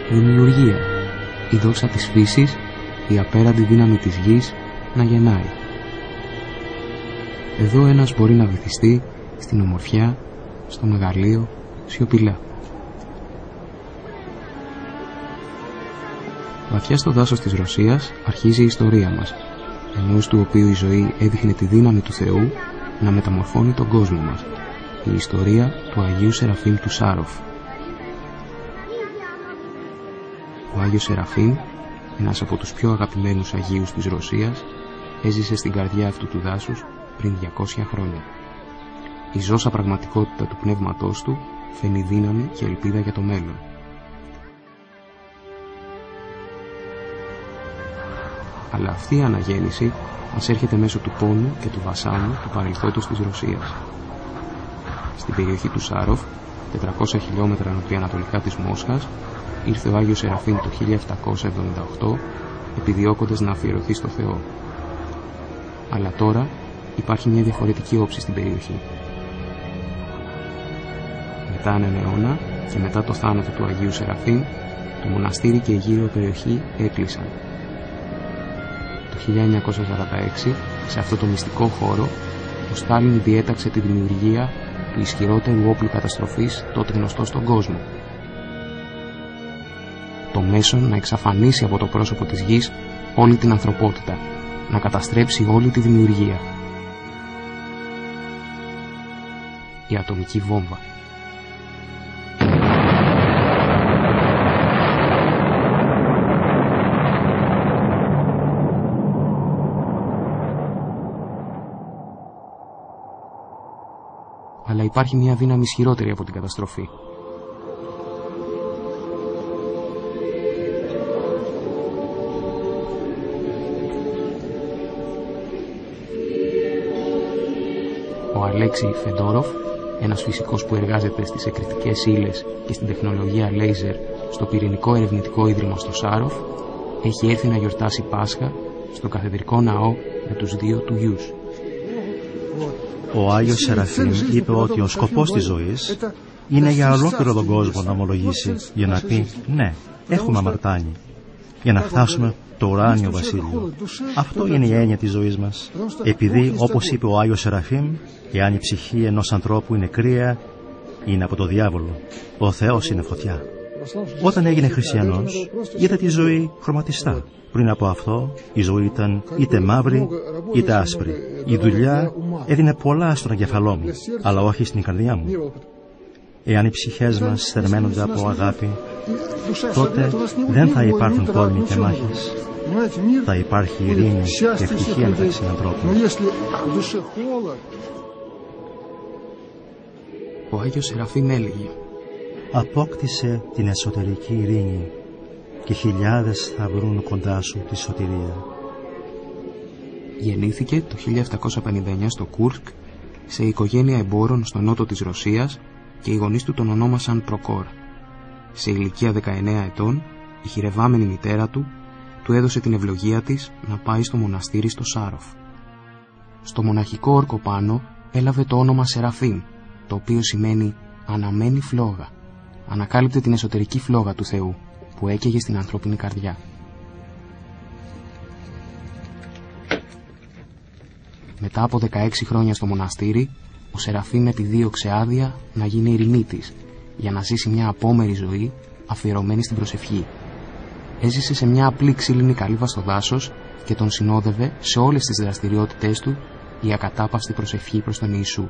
Δημιουργία, η δόξα της φύσης, η απέραντη δύναμη της γης να γεννάει. Εδώ ένας μπορεί να βυθιστεί στην ομορφιά, στο μεγαλείο, σιωπηλά. Βαθιά στο δάσος της Ρωσίας αρχίζει η ιστορία μας, ενός του οποίου η ζωή έδειχνε τη δύναμη του Θεού να μεταμορφώνει τον κόσμο μας. Η ιστορία του Αγίου Σεραφείμ του Σάροφ. Ο Άγιος Σεραφείμ, ένας από τους πιο αγαπημένους Αγίους της Ρωσίας, έζησε στην καρδιά αυτού του δάσους πριν 200 χρόνια. Η ζώσα πραγματικότητα του πνεύματός του φαίνει δύναμη και ελπίδα για το μέλλον. Αλλά αυτή η αναγέννηση μας έρχεται μέσω του πόνου και του βασάνου του παρελθόντος της Ρωσίας. Στην περιοχή του Σάροφ, 400 χιλιόμετρα νοτιοανατολικά της Μόσχας, ήρθε ο Άγιος Σεραφείμ το 1778, επιδιώκοντας να αφιερωθεί στο Θεό. Αλλά τώρα υπάρχει μια διαφορετική όψη στην περιοχή. Μετά έναν αιώνα και μετά το θάνατο του Αγίου Σεραφείμ, το μοναστήρι και η γύρω περιοχή έκλεισαν. Το 1946, σε αυτό το μυστικό χώρο, ο Στάλιν διέταξε τη δημιουργία του ισχυρότερου όπλου καταστροφής τότε γνωστό στον κόσμο. Το μέσον να εξαφανίσει από το πρόσωπο της γης όλη την ανθρωπότητα, να καταστρέψει όλη τη δημιουργία. Η ατομική βόμβα. Αλλά υπάρχει μια δύναμη ισχυρότερη από την καταστροφή. Ο Αλέξη Φεντόροφ, ένας φυσικός που εργάζεται στις εκρηκτικές ύλες και στην τεχνολογία λέιζερ στο πυρηνικό ερευνητικό ίδρυμα στο Σάροφ, έχει έρθει να γιορτάσει Πάσχα στο καθεδρικό ναό με τους δύο του γιους. Ο Άγιος Σεραφείμ είπε ότι ο σκοπός της ζωής είναι για ολόκληρο τον κόσμο να ομολογήσει, για να πει ναι, έχουμε αμαρτάνει, για να φτάσουμε το ουράνιο βασίλειο. Αυτό είναι η έννοια της ζωής μας. Επειδή, όπως είπε ο Άγιος Σεραφείμ, εάν η ψυχή ενός ανθρώπου είναι κρύα, είναι από το διάβολο. Ο Θεός είναι φωτιά. Όταν έγινε χριστιανός, είδα τη ζωή χρωματιστά. Πριν από αυτό, η ζωή ήταν είτε μαύρη, είτε άσπρη. Η δουλειά έδινε πολλά στον εγκεφαλό μου, αλλά όχι στην καρδιά μου. Εάν οι ψυχές μας θερμαίνονται από αγάπη, τότε δεν θα υπάρχουν πόλεμοι και μάχες. Θα υπάρχει ειρήνη και ευτυχία μεταξύ ανθρώπων. Ο Άγιος Σεραφείμ έλεγε: απόκτησε την εσωτερική ειρήνη και χιλιάδες θα βρουν κοντά σου τη σωτηρία. Γεννήθηκε το 1759 στο Κούρσκ σε οικογένεια εμπόρων στο νότο της Ρωσίας και οι γονείς του τον ονόμασαν Προκόρ. Σε ηλικία 19 ετών, η χειρευάμενη μητέρα του έδωσε την ευλογία της να πάει στο μοναστήρι στο Σάροφ. Στο μοναχικό όρκο πάνω έλαβε το όνομα Σεραφείμ, το οποίο σημαίνει αναμένη φλόγα. Ανακάλυπτε την εσωτερική φλόγα του Θεού που έκαιγε στην ανθρώπινη καρδιά. Μετά από 16 χρόνια στο μοναστήρι, ο Σεραφείμ επιδίωξε άδεια να γίνει ερημίτης για να ζήσει μια απόμερη ζωή αφιερωμένη στην προσευχή. Έζησε σε μια απλή ξύλινη καλύβα στο δάσος και τον συνόδευε σε όλες τις δραστηριότητές του η ακατάπαυστη προσευχή προς τον Ιησού.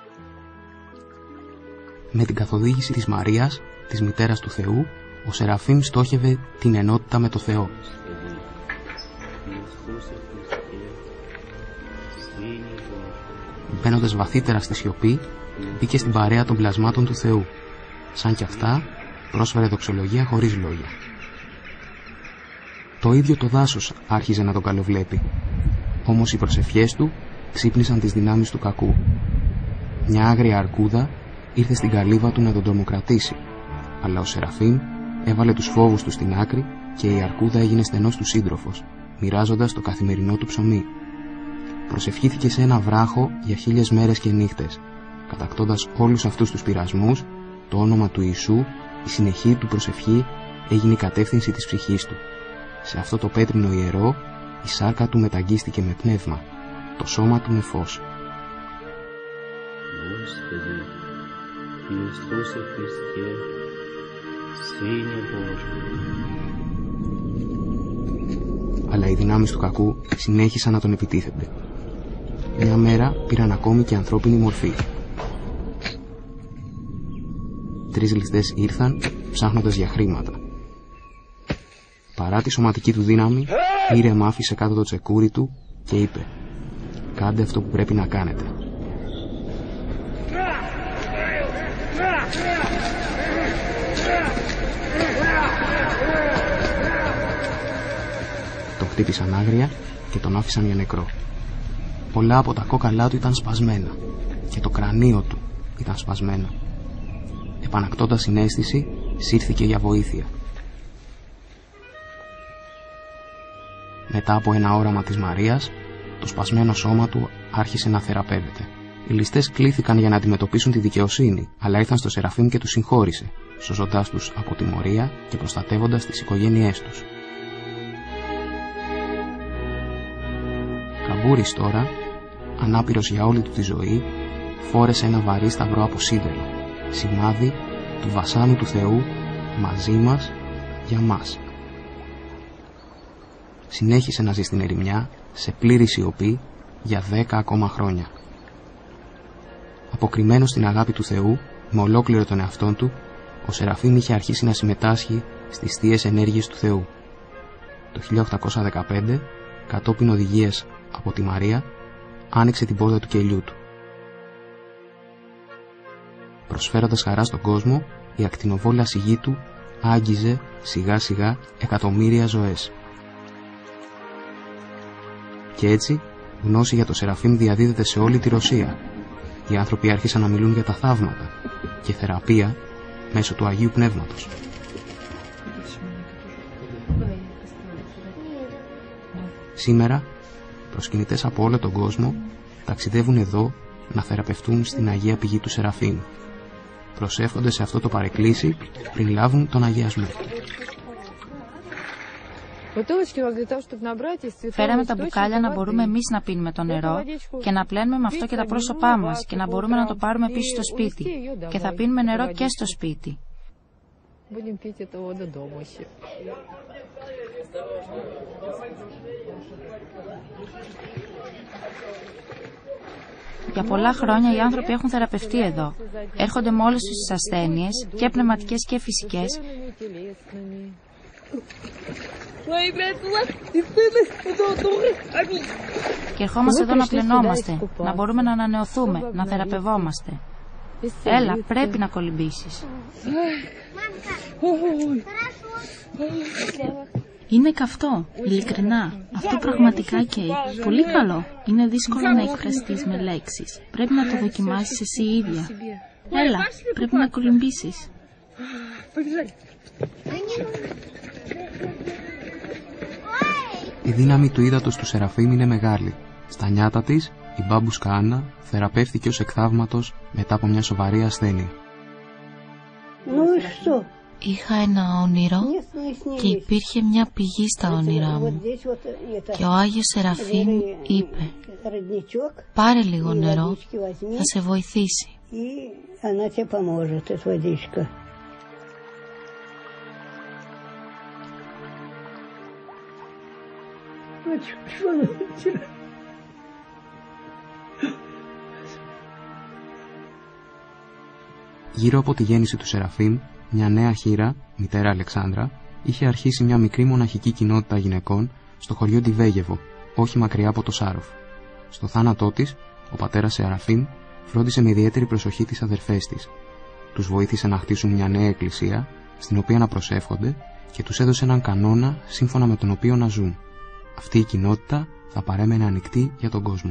Με την καθοδήγηση της Μαρίας, της μητέρας του Θεού, ο Σεραφείμ στόχευε την ενότητα με το Θεό. Μπαίνοντας βαθύτερα στη σιωπή, μπήκε στην παρέα των πλασμάτων του Θεού. Σαν κι αυτά, πρόσφερε δοξολογία χωρίς λόγια. Το ίδιο το δάσος άρχιζε να τον καλοβλέπει. Όμως οι προσευχές του ξύπνησαν τις δυνάμεις του κακού. Μια άγρια αρκούδα ήρθε στην καλύβα του να τον τρομοκρατήσει, αλλά ο Σεραφείμ έβαλε τους φόβους του στην άκρη και η αρκούδα έγινε στενός του σύντροφος, μοιράζοντας το καθημερινό του ψωμί. Προσευχήθηκε σε ένα βράχο για 1000 μέρες και νύχτες, κατακτώντας όλους αυτούς τους πειρασμούς, το όνομα του Ιησού, η συνεχή του προσευχή έγινε η κατεύθυνση της ψυχής του. Σε αυτό το πέτρινο ιερό η σάρκα του μεταγγίστηκε με πνεύμα, το σώμα του με φως. Господи, Иисусе Христе, Сыне Божий. Αλλά οι δυνάμεις του κακού συνέχισαν να τον επιτίθενται. Μια μέρα πήραν ακόμη και ανθρώπινη μορφή. 3 ληστές ήρθαν ψάχνοντας για χρήματα. Παρά τη σωματική του δύναμη, ήρεμα άφησε κάτω το τσεκούρι του και είπε: «Κάντε αυτό που πρέπει να κάνετε». Τον χτύπησαν άγρια και τον άφησαν για νεκρό. Πολλά από τα κόκαλά του ήταν σπασμένα και το κρανίο του ήταν σπασμένο. Επανακτώντας συναίσθηση, σύρθηκε για βοήθεια. Μετά από ένα όραμα της Μαρίας, το σπασμένο σώμα του άρχισε να θεραπεύεται. Οι ληστές κλήθηκαν για να αντιμετωπίσουν τη δικαιοσύνη, αλλά ήρθαν στο Σεραφείμ και τους συγχώρησε, σώζοντάς τους από τιμωρία και προστατεύοντας τις οικογένειές τους. Καμπούρης τώρα, ανάπηρος για όλη του τη ζωή, φόρεσε ένα βαρύ σταυρό από σίδερο, σημάδι του βασάνου του Θεού μαζί μας, για μας. Συνέχισε να ζει στην ερημιά, σε πλήρη σιωπή, για 10 ακόμα χρόνια. Αποκριμένος στην αγάπη του Θεού, με ολόκληρο τον εαυτόν του, ο Σεραφείμ είχε αρχίσει να συμμετάσχει στις θείες ενέργειες του Θεού. Το 1815, κατόπιν οδηγίες από τη Μαρία, άνοιξε την πόρτα του κελιού του. Προσφέροντας χαρά στον κόσμο, η ακτινοβόλαση γη του άγγιζε σιγά σιγά εκατομμύρια ζωές. Και έτσι, γνώση για το Σεραφείμ διαδίδεται σε όλη τη Ρωσία. Οι άνθρωποι άρχισαν να μιλούν για τα θαύματα και θεραπεία μέσω του Αγίου Πνεύματος. Σήμερα, προσκυνητές από όλο τον κόσμο ταξιδεύουν εδώ να θεραπευτούν στην Αγία Πηγή του Σεραφείμ. Προσεύχονται σε αυτό το παρεκκλήσι πριν λάβουν τον αγιασμό. Φέραμε τα μπουκάλια να μπορούμε εμείς να πίνουμε το νερό και να πλένουμε με αυτό και τα πρόσωπά μας και να μπορούμε να το πάρουμε πίσω στο σπίτι. Και θα πίνουμε νερό και στο σπίτι. Για πολλά χρόνια οι άνθρωποι έχουν θεραπευτεί εδώ. Έρχονται με όλες τις ασθένειες, και πνευματικές και φυσικές. Και ερχόμαστε εδώ να πλενόμαστε, να μπορούμε να ανανεωθούμε, να θεραπευόμαστε. Έλα, πρέπει να κολυμπήσεις. Είναι καυτό, ειλικρινά. Αυτό πραγματικά καίει. Πολύ καλό. Είναι δύσκολο να εκφραστείς με λέξεις. Πρέπει να το δοκιμάσεις εσύ ίδια. Έλα, πρέπει να κολυμπήσεις. Η δύναμη του ύδατος του Σεραφείμ είναι μεγάλη. Στα νιάτα της, η μπάμπουσκα Άννα θεραπεύθηκε ως εκθαύματος μετά από μια σοβαρή ασθένεια. Είχα ένα όνειρο και υπήρχε μια πηγή στα όνειρά μου. Και ο Άγιος Σεραφείμ είπε: πάρε λίγο νερό, θα σε βοηθήσει. Γύρω από τη γέννηση του Σεραφείμ, μια νέα χήρα, μητέρα Αλεξάνδρα, είχε αρχίσει μια μικρή μοναχική κοινότητα γυναικών στο χωριό Ντιβέγεβο, όχι μακριά από το Σάροφ. Στο θάνατό της, ο πατέρας Σεραφείμ φρόντισε με ιδιαίτερη προσοχή τις αδερφές της. Τους βοήθησε να χτίσουν μια νέα εκκλησία, στην οποία να προσεύχονται, και τους έδωσε έναν κανόνα σύμφωνα με τον οποίο να ζουν. Αυτή η κοινότητα θα παρέμενε ανοιχτή για τον κόσμο.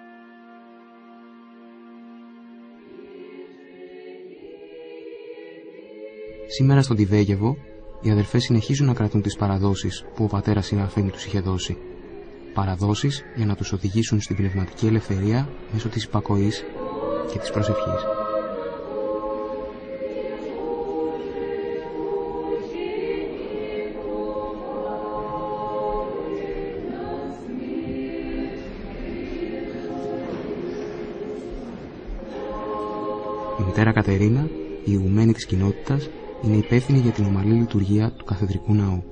Σήμερα στον Ντιβέγεβο, οι αδερφές συνεχίζουν να κρατούν τις παραδόσεις που ο πατέρας Σεραφείμ τους είχε δώσει. Παραδόσεις για να τους οδηγήσουν στην πνευματική ελευθερία μέσω της υπακοής και της προσευχής. μητέρα Κατερίνα, η ηγουμένη της κοινότητας, είναι υπεύθυνη για την ομαλή λειτουργία του καθεδρικού ναού.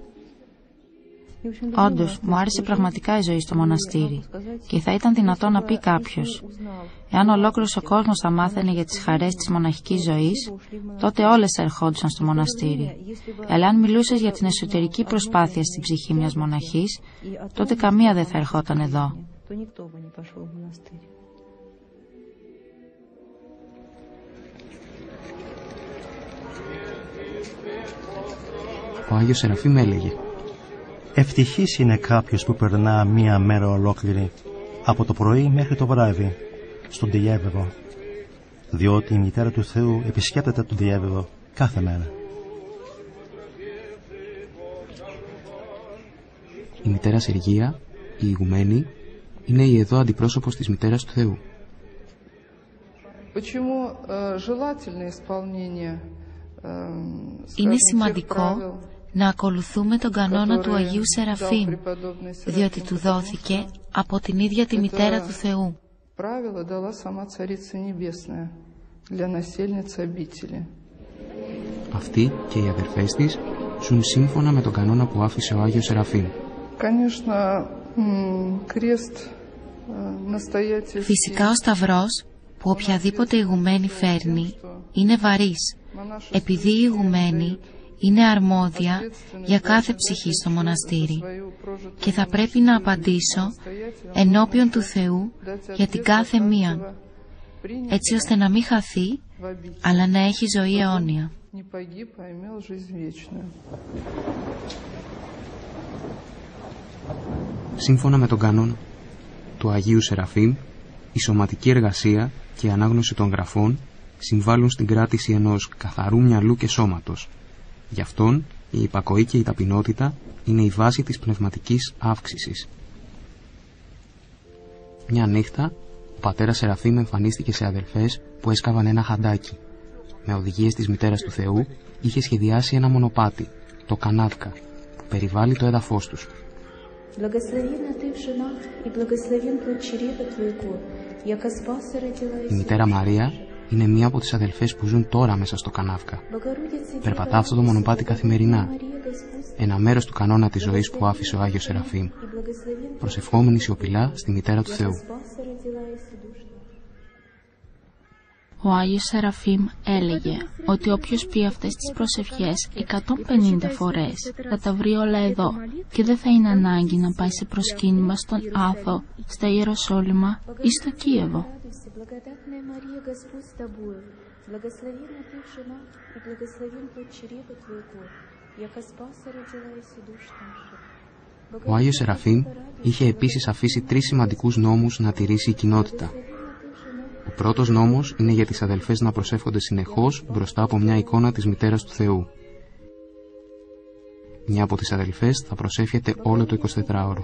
Όντως, μου άρεσε πραγματικά η ζωή στο μοναστήρι και θα ήταν δυνατό να πει κάποιος: εάν ολόκληρος ο κόσμος θα μάθαινε για τις χαρές της μοναχικής ζωής, τότε όλες θα ερχόντουσαν στο μοναστήρι. Αλλά αν μιλούσες για την εσωτερική προσπάθεια στην ψυχή μιας μοναχής, τότε καμία δεν θα ερχόταν εδώ. Ο Άγιος Σεραφείμ έλεγε: ευτυχής είναι κάποιος που περνά μία μέρα ολόκληρη, από το πρωί μέχρι το βράδυ, στον διέβεβο, διότι η μητέρα του Θεού επισκέπτεται τον διέβεβο κάθε μέρα. Η μητέρα Σεργία, η ηγουμένη, είναι η εδώ αντιπρόσωπος της μητέρας του Θεού. Είναι σημαντικό να ακολουθούμε τον κανόνα του Αγίου Σεραφείμ, διότι του δόθηκε από την ίδια τη μητέρα του Θεού. Αυτοί και οι αδερφές της ζουν σύμφωνα με τον κανόνα που άφησε ο Άγιος Σεραφείμ. Φυσικά ο σταυρός που οποιαδήποτε ηγουμένη φέρνει είναι βαρύς, επειδή η ηγουμένη είναι αρμόδια για κάθε ψυχή στο μοναστήρι και θα πρέπει να απαντήσω ενώπιον του Θεού για την κάθε μία, έτσι ώστε να μην χαθεί, αλλά να έχει ζωή αιώνια. Σύμφωνα με τον κανόνα του Αγίου Σεραφείμ, η σωματική εργασία και η ανάγνωση των γραφών συμβάλλουν στην κράτηση ενός καθαρού μυαλού και σώματος. Γι' αυτόν η υπακοή και η ταπεινότητα είναι η βάση της πνευματικής αύξησης. Μια νύχτα, ο πατέρας Σεραφείμ εμφανίστηκε σε αδελφές που έσκαβαν ένα χαντάκι. Με οδηγίες της μητέρας του Θεού είχε σχεδιάσει ένα μονοπάτι, το Κανάβκα, που περιβάλλει το έδαφος τους. Η μητέρα Μαρία είναι μία από τις αδελφές που ζουν τώρα μέσα στο Κανάβκα. Περπατά αυτό το μονοπάτι καθημερινά, ένα μέρος του κανόνα της ζωής που άφησε ο Άγιος Σεραφείμ, προσευχόμενη σιωπηλά στη μητέρα του Θεού. Ο Άγιος Σεραφείμ έλεγε ότι όποιος πει αυτές τις προσευχές 150 φορές θα τα βρει όλα εδώ και δεν θα είναι ανάγκη να πάει σε προσκύνημα στον Άθο, στα Ιεροσόλυμα ή στο Κίεβο. Ο Άγιος Σεραφείμ είχε επίσης αφήσει 3 σημαντικούς νόμους να τηρήσει η κοινότητα. Ο πρώτος νόμος είναι για τις αδελφές να προσεύχονται συνεχώς μπροστά από μια εικόνα της μητέρας του Θεού. Μια από τις αδελφές θα προσεύχεται όλο το 24ωρο.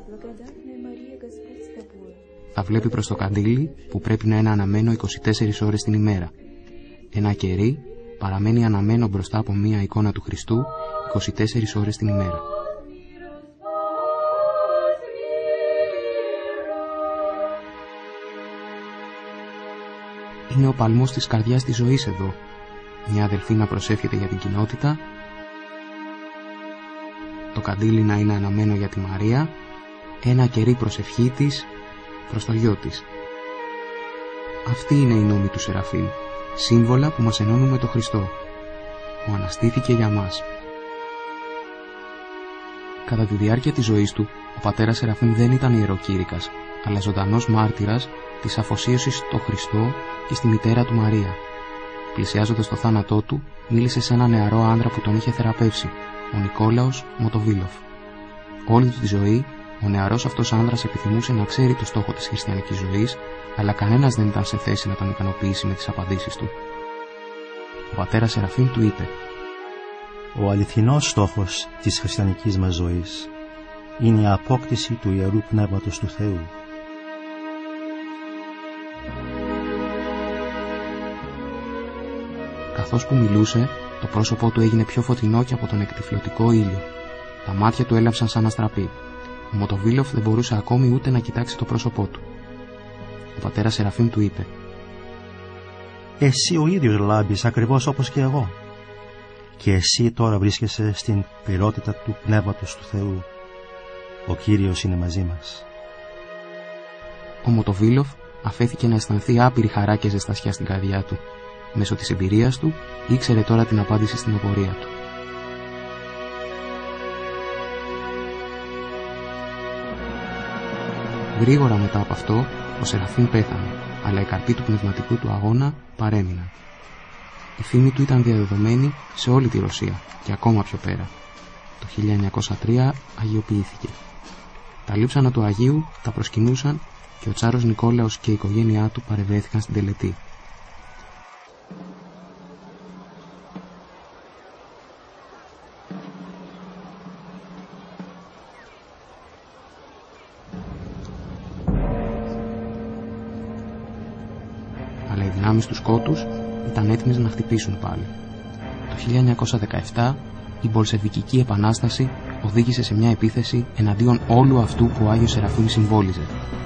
Θα βλέπει προς το καντήλι που πρέπει να είναι αναμένο 24 ώρες την ημέρα. Ένα κερί παραμένει αναμένο μπροστά από μια εικόνα του Χριστού 24 ώρες την ημέρα. Είναι ο παλμός της καρδιάς της ζωής εδώ. Μια αδελφή να προσεύχεται για την κοινότητα, το καντήλι να είναι αναμένο για τη Μαρία, ένα κερί προσευχή της προς το γιο της. Αυτή είναι η νόμη του Σεραφείμ, σύμβολα που μας ενώνουν με τον Χριστό, που αναστήθηκε για μας. Κατά τη διάρκεια της ζωής του, ο πατέρας Σεραφείμ δεν ήταν ιεροκήρυκας, αλλά ζωντανός μάρτυρας της αφοσίωσης στο Χριστό και στη μητέρα του Μαρία. Πλησιάζοντας το θάνατό του, μίλησε σε ένα νεαρό άνδρα που τον είχε θεραπεύσει, ο Νικόλαος Μοτοβίλοφ. Όλη του τη ζωή, ο νεαρός αυτός άνδρας επιθυμούσε να ξέρει το στόχο της χριστιανικής ζωής, αλλά κανένας δεν ήταν σε θέση να τον ικανοποιήσει με τις απαντήσεις του. Ο πατέρας Σεραφείμ του είπε: «Ο αληθινός στόχος της χριστιανικής μας ζωής είναι η απόκτηση του Ιερού Πνεύματος του Θεού. Καθώς που μιλούσε, το πρόσωπό του έγινε πιο φωτεινό και από τον εκτυφλωτικό ήλιο. Τα μάτια του έλαψαν σαν αστραπή. Ο Μοτοβίλοφ δεν μπορούσε ακόμη ούτε να κοιτάξει το πρόσωπό του. Ο πατέρας Σεραφείμ του είπε: Εσύ ο ίδιος λάμπεις ακριβώς όπως και εγώ. Και εσύ τώρα βρίσκεσαι στην πληρότητα του Πνεύματος του Θεού. Ο Κύριος είναι μαζί μας. Ο Μοτοβίλοφ αφέθηκε να αισθανθεί άπειρη χαρά και ζεστασιά στην καρδιά του. Μέσω της εμπειρίας του ήξερε τώρα την απάντηση στην απορία του. Γρήγορα μετά από αυτό, ο Σεραφείμ πέθανε, αλλά οι καρποί του πνευματικού του αγώνα παρέμειναν. Η φήμη του ήταν διαδεδομένη σε όλη τη Ρωσία και ακόμα πιο πέρα. Το 1903 αγιοποιήθηκε. Τα λείψανα του Αγίου τα προσκυνούσαν και ο Τσάρος Νικόλαος και η οικογένειά του παρευρέθηκαν στην τελετή. Αλλά οι δυνάμεις του σκότους ήταν έτοιμες να χτυπήσουν πάλι. Το 1917 η Μπολσεβικική Επανάσταση οδήγησε σε μια επίθεση εναντίον όλου αυτού που ο Άγιος Σεραφείμ συμβόλιζε.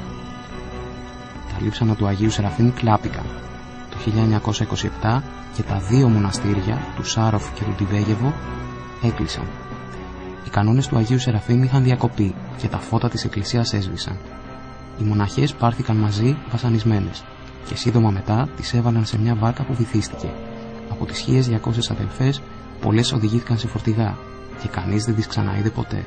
Τα λείψανα του Αγίου Σεραφείμ κλάπηκαν. Το 1927 και τα δύο μοναστήρια, του Σάροφ και του Τιβέγεβο, έκλεισαν. Οι κανόνες του Αγίου Σεραφείμ είχαν διακοπεί και τα φώτα της εκκλησίας έσβησαν. Οι μοναχές πάρθηκαν μαζί βασανισμένες και σύντομα μετά τις έβαλαν σε μια βάρκα που βυθίστηκε. Από τις 1200 αδελφές, πολλές οδηγήθηκαν σε φορτηγά και κανείς δεν τις ξαναείδε ποτέ.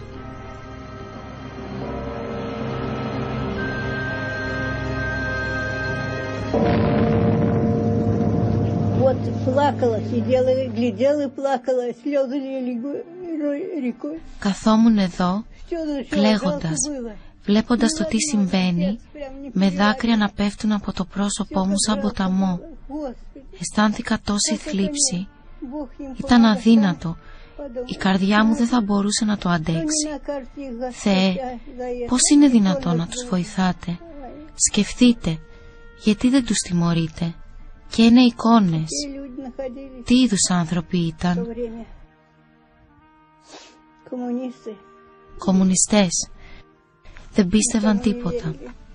Καθόμουν εδώ, κλαίγοντας, βλέποντας το τι συμβαίνει, με δάκρυα να πέφτουν από το πρόσωπό μου σαν ποταμό. Αισθάνθηκα τόση θλίψη. Ήταν αδύνατο. Η καρδιά μου δεν θα μπορούσε να το αντέξει. Θεέ, πώς είναι δυνατόν να τους βοηθάτε? Σκεφτείτε, γιατί δεν τους τιμωρείτε? Και είναι εικόνες. Τι είδους άνθρωποι ήταν? Κομμουνιστές. Δεν πίστευαν τίποτα.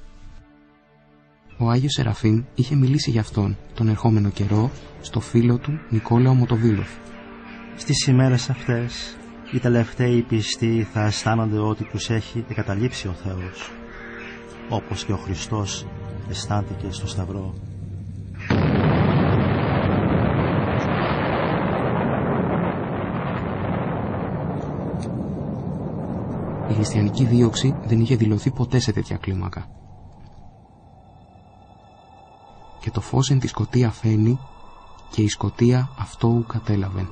Ο Άγιος Σεραφείμ είχε μιλήσει για αυτόν τον ερχόμενο καιρό στο φίλο του Νικόλαο Μοτοβίλοφ. Στις ημέρες αυτές οι τελευταίοι πιστοί θα αισθάνονται ότι τους έχει εγκαταλείψει ο Θεός, όπως και ο Χριστός αισθάνθηκε στο Σταυρό. Η χριστιανική δίωξη δεν είχε δηλωθεί ποτέ σε τέτοια κλίμακα. Και το φως εν τη σκοτία φαίνει και η σκοτία αυτό ου κατέλαβεν.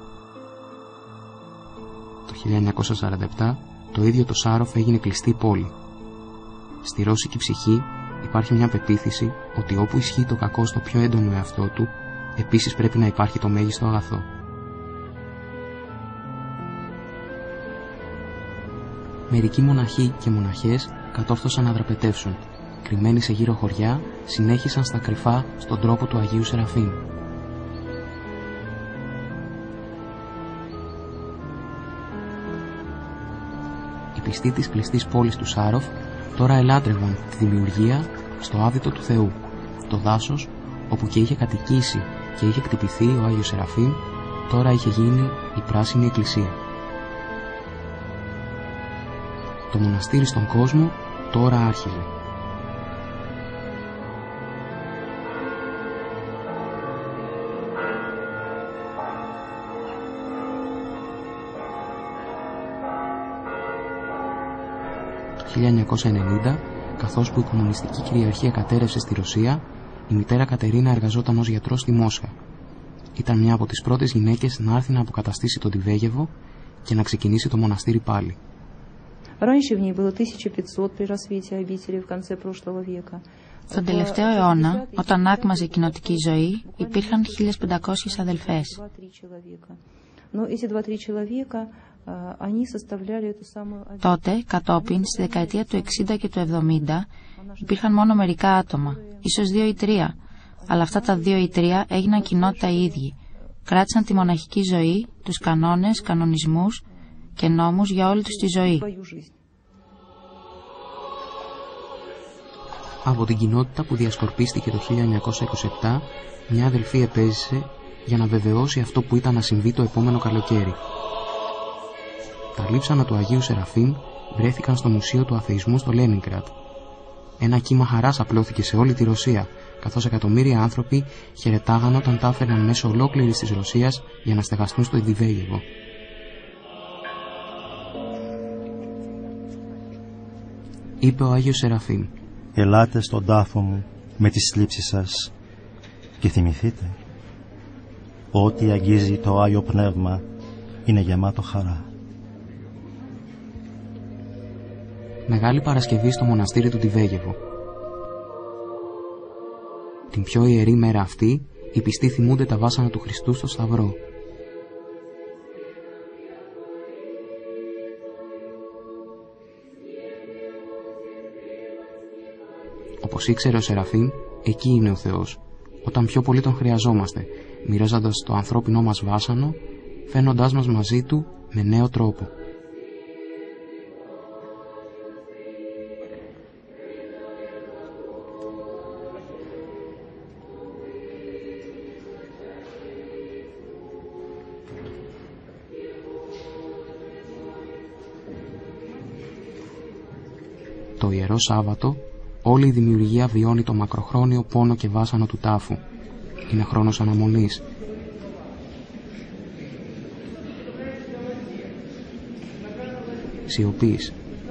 Το 1947 το ίδιο το Σάροφ έγινε κλειστή πόλη. Στη ρώσικη ψυχή υπάρχει μια πεποίθηση ότι όπου ισχύει το κακό στο πιο έντονο εαυτό του, επίσης πρέπει να υπάρχει το μέγιστο αγαθό. Μερικοί μοναχοί και μοναχές κατόρθωσαν να δραπετεύσουν. Κρυμμένοι σε γύρω χωριά, συνέχισαν στα κρυφά στον τρόπο του Αγίου Σεραφείμ. Οι πιστοί της κλειστής πόλης του Σάροφ τώρα ελάτρευαν τη δημιουργία στο άδειτο του Θεού. Το δάσος, όπου και είχε κατοικήσει και είχε κτυπηθεί ο Άγιος Σεραφείμ, τώρα είχε γίνει η πράσινη εκκλησία. Το μοναστήρι στον κόσμο τώρα άρχιζε. Το 1990, καθώς που η κομμουνιστική κυριαρχία κατέρευσε στη Ρωσία, η μητέρα Κατερίνα εργαζόταν ως γιατρός στη Μόσχα. Ήταν μια από τις πρώτες γυναίκες να έρθει να αποκαταστήσει τον Τιβέγεβο και να ξεκινήσει το μοναστήρι πάλι. Στον τελευταίο αιώνα, όταν άκμαζε η κοινοτική ζωή, υπήρχαν 1500 αδελφές. Τότε, κατόπιν, στη δεκαετία του 60 και του 70, υπήρχαν μόνο μερικά άτομα, ίσως 2 ή 3, αλλά αυτά τα 2 ή 3 έγιναν κοινότητα οι ίδιοι. Κράτησαν τη μοναχική ζωή, τους κανόνες, κανονισμούς και νόμους για όλη τους τη ζωή. Από την κοινότητα που διασκορπίστηκε το 1927, μια αδελφή επέζησε για να βεβαιώσει αυτό που ήταν να συμβεί το επόμενο καλοκαίρι. Τα λείψανα του Αγίου Σεραφείμ βρέθηκαν στο Μουσείο του Αθεϊσμού στο Λένινγκραντ. Ένα κύμα χαράς απλώθηκε σε όλη τη Ρωσία, καθώς εκατομμύρια άνθρωποι χαιρετάγαν όταν τα έφερναν μέσω ολόκληρης της Ρωσίας για να στεγαστούν στο Ιδιβέγεβο. Είπε ο Άγιος Σεραφείμ: «Ελάτε στον τάφο μου με τις θλίψεις σας και θυμηθείτε ότι αγγίζει το Άγιο Πνεύμα είναι γεμάτο χαρά». Μεγάλη Παρασκευή στο μοναστήρι του Διβέγεβο. Την πιο ιερή μέρα αυτή, οι πιστοί θυμούνται τα βάσανα του Χριστού στο Σταυρό. Όπως ήξερε ο Σεραφείμ, εκεί είναι ο Θεός, όταν πιο πολύ τον χρειαζόμαστε, μοιράζοντας το ανθρώπινό μας βάσανο, φαίνοντάς μας μαζί του με νέο τρόπο. Το Ιερό Σάββατο, όλη η δημιουργία βιώνει το μακροχρόνιο πόνο και βάσανο του τάφου. Είναι χρόνος αναμονής. Σιωπής.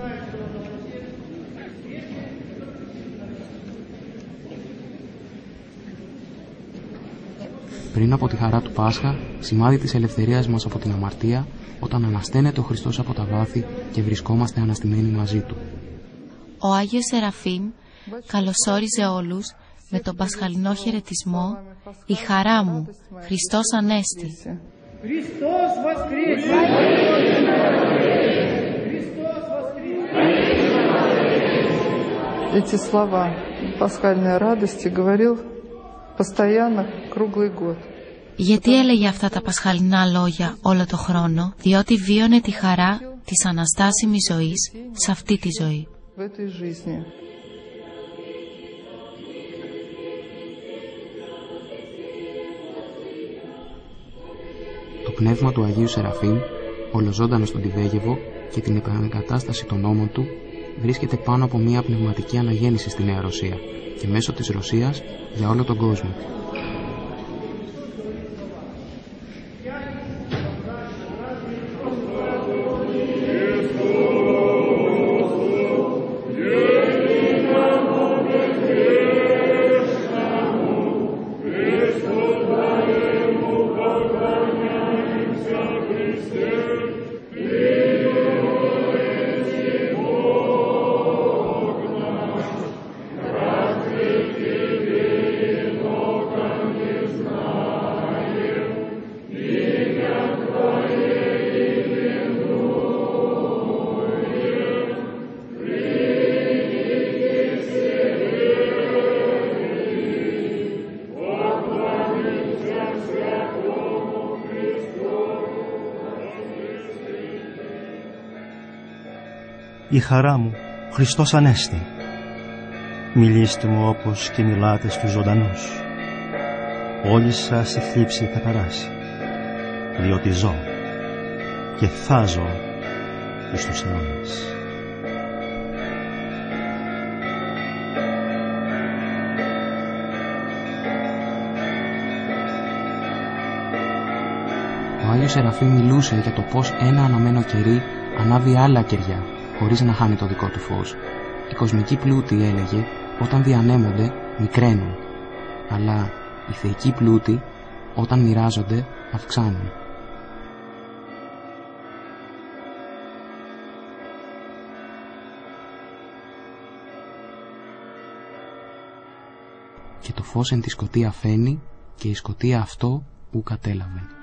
Πριν από τη χαρά του Πάσχα, σημάδι της ελευθερίας μας από την αμαρτία, όταν ανασταίνεται ο Χριστός από τα βάθη και βρισκόμαστε αναστημένοι μαζί Του. Ο Άγιος Σεραφείμ καλωσόριζε όλους με τον πασχαλινό χαιρετισμό «Η χαρά μου, Χριστός Ανέστη». Эти слова пасхальной радости говорил постоянно, круглый год. Γιατί έλεγε αυτά τα πασχαλινά λόγια όλο το χρόνο? Διότι βίωνε τη χαρά της αναστάσιμης ζωής σε αυτή τη ζωή. Το πνεύμα του Αγίου Σεραφείμ, ολοζώντανο στον Διβέγεβο και την επανεγκατάσταση των νόμων του, βρίσκεται πάνω από μια πνευματική αναγέννηση στη Νέα Ρωσία και μέσω της Ρωσίας για όλο τον κόσμο. «Η χαρά μου, Χριστός Ανέστη». Μιλήστε μου όπως και μιλάτε στους ζωντανούς. Όλη σας η θλίψη θα περάσει, διότι ζω και θα ζω εις τους αιώνας. Ο Άγιος Σεραφείμ μιλούσε για το πως ένα αναμένο κερί ανάβει άλλα κεριά, χωρίς να χάνει το δικό του φως. Οι κοσμικοί πλούτοι, έλεγε, όταν διανέμονται, μικραίνουν, αλλά οι θεϊκοί πλούτοι, όταν μοιράζονται, αυξάνουν. Και το φως εν τη σκοτία φαίνει, και η σκοτία αυτό ου κατέλαβε.